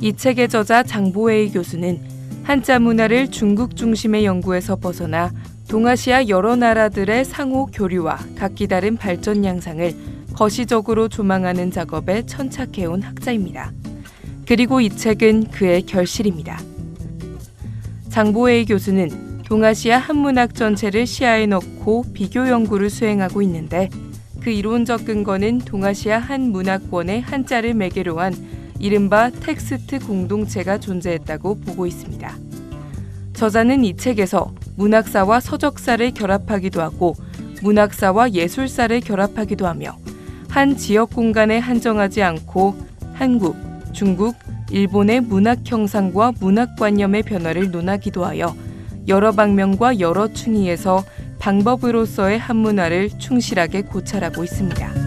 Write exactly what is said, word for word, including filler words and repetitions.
이 책의 저자 장보웨이 교수는 한자 문화를 중국 중심의 연구에서 벗어나 동아시아 여러 나라들의 상호 교류와 각기 다른 발전 양상을 거시적으로 조망하는 작업에 천착해온 학자입니다. 그리고 이 책은 그의 결실입니다. 장보웨이 교수는 동아시아 한문학 전체를 시야에 넣고 비교 연구를 수행하고 있는데 그 이론적 근거는 동아시아 한 문화권의 한자를 매개로 한 이른바 텍스트 공동체가 존재했다고 보고 있습니다. 저자는 이 책에서 문학사와 서적사를 결합하기도 하고 문학사와 예술사를 결합하기도 하며 한 지역 공간에 한정하지 않고 한국, 중국, 일본의 문학 형상과 문학관념의 변화를 논하기도 하여 여러 방면과 여러 충의에서 방법으로서의 한문화를 충실하게 고찰하고 있습니다.